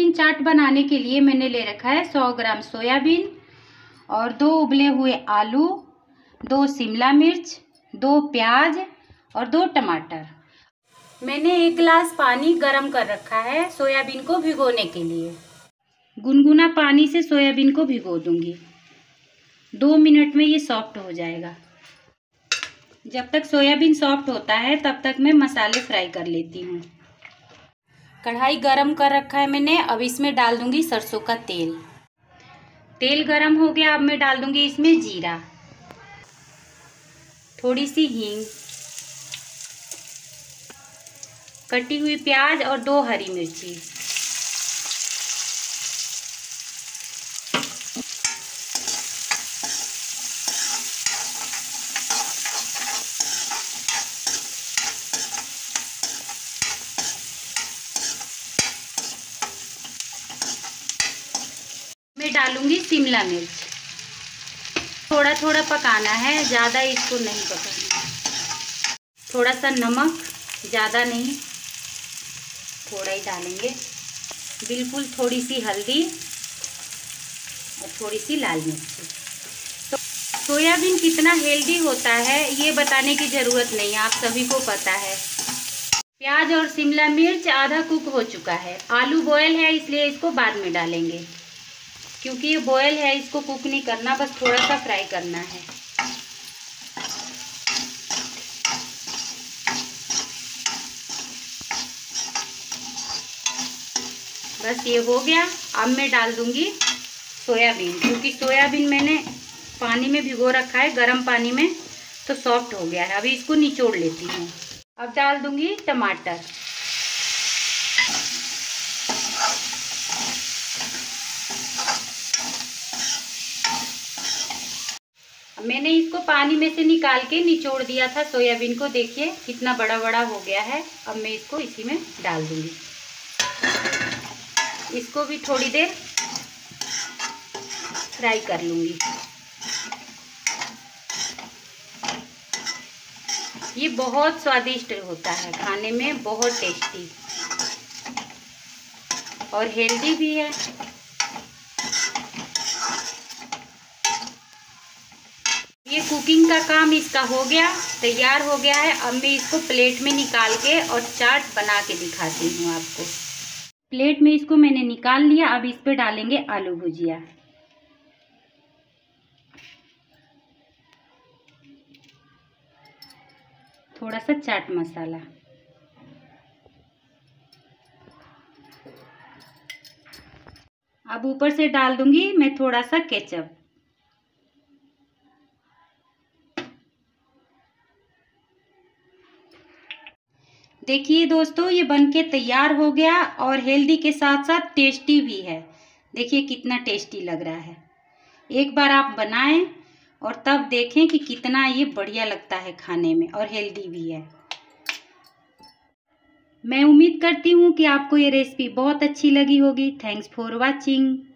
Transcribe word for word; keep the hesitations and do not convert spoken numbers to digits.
Soybean चाट बनाने के लिए मैंने ले रखा है सौ ग्राम सोयाबीन और दो उबले हुए आलू, दो शिमला मिर्च, दो प्याज और दो टमाटर। मैंने एक गिलास पानी गरम कर रखा है सोयाबीन को भिगोने के लिए। गुनगुना पानी से सोयाबीन को भिगो दूंगी। दो मिनट में ये सॉफ्ट हो जाएगा। जब तक सोयाबीन सॉफ्ट होता है तब तक मैं मसाले फ्राई कर लेती हूँ। कढ़ाई गरम कर रखा है मैंने। अब इसमें डाल दूंगी सरसों का तेल। तेल गरम हो गया। अब मैं डाल दूंगी इसमें जीरा, थोड़ी सी हींग, कटी हुई प्याज और दो हरी मिर्ची। मैं डालूंगी शिमला मिर्च। थोड़ा थोड़ा पकाना है, ज़्यादा इसको नहीं पकाना। थोड़ा सा नमक, ज़्यादा नहीं, थोड़ा ही डालेंगे। बिल्कुल थोड़ी सी हल्दी और थोड़ी सी लाल मिर्ची। तो सोयाबीन कितना हेल्दी होता है ये बताने की ज़रूरत नहीं, आप सभी को पता है। प्याज और शिमला मिर्च आधा कुक हो चुका है। आलू बॉयल है इसलिए इसको बाद में डालेंगे, क्योंकि ये बॉयल है, इसको कुक नहीं करना, बस थोड़ा सा फ्राई करना है। बस ये हो गया। अब मैं डाल दूंगी सोयाबीन, क्योंकि सोयाबीन मैंने पानी में भिगो रखा है, गर्म पानी में, तो सॉफ्ट हो गया है। अभी इसको निचोड़ लेती हूँ। अब डाल दूंगी टमाटर। मैंने इसको पानी में से निकाल के निचोड़ दिया था सोयाबीन को। देखिए कितना बड़ा बड़ा हो गया है। अब मैं इसको इसी में डाल दूंगी। इसको भी थोड़ी देर फ्राई कर लूंगी। ये बहुत स्वादिष्ट होता है, खाने में बहुत टेस्टी और हेल्दी भी है। ये कुकिंग का काम इसका हो गया, तैयार हो गया है। अब मैं इसको प्लेट में निकाल के और चाट बना के दिखाती हूँ आपको। प्लेट में इसको मैंने निकाल लिया। अब इस पे डालेंगे आलू भुजिया। थोड़ा सा चाट मसाला, अब ऊपर से डाल दूंगी मैं थोड़ा सा केचप। देखिए दोस्तों, ये बनके तैयार हो गया और हेल्दी के साथ साथ टेस्टी भी है। देखिए कितना टेस्टी लग रहा है। एक बार आप बनाएं और तब देखें कि कितना ये बढ़िया लगता है खाने में और हेल्दी भी है। मैं उम्मीद करती हूँ कि आपको ये रेसिपी बहुत अच्छी लगी होगी। Thanks for watching.